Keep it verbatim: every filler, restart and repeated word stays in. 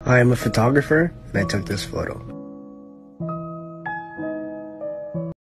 I am a photographer and I took this photo.